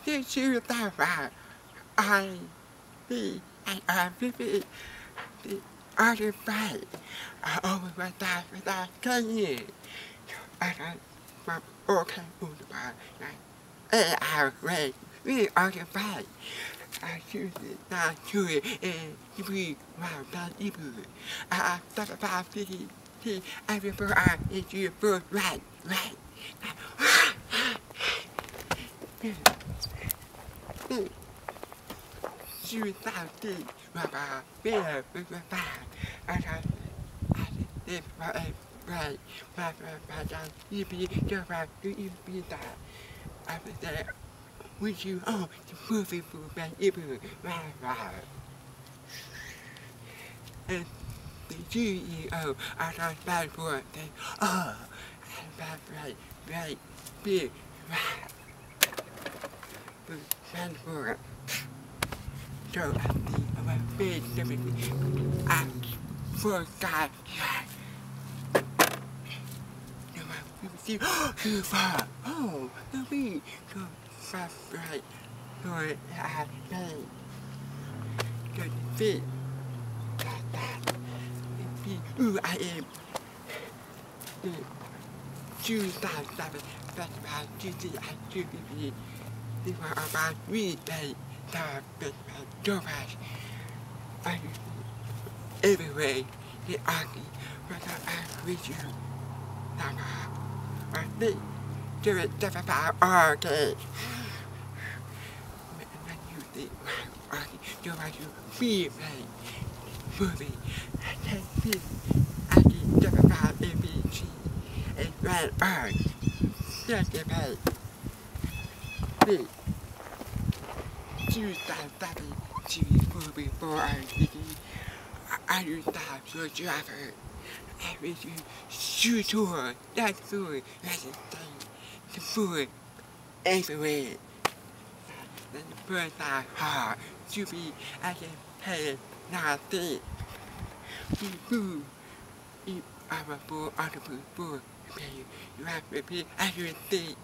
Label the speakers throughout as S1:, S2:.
S1: Did you that I be the other fight over without can you? I from okay I read we are the fight. I choose it not to it and we wow that evil. I thought about the every for I is your first right. Suicide Rabbi Bear with the fire. I live for a right. You be just right. You be that. After that, with you, oh, the movie food and evil. And the CEO, I thought bad for it. Oh, bad right, big, right. Bad for it. So I think my face everything I forgot. See, too far. Oh, the beat. So fast right. So I say, good feet. That. Ooh, I am. Choose that. That's about Tuesday and Tuesday. This was about weekday. That was so fast. I everywhere. The army. But I with you. I think do it just about okay. When you think do what you feel like movie, I think just about ABC and red earth. Just about me. Choose that movie for I use that for driver. Everything sure that's food, that's the thing. The food everywhere. Then the first time hard to be as a head nothing. Food. Eat our food, other food. You have to repeat everything.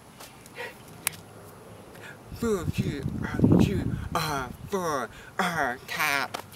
S1: Food you are for our cat.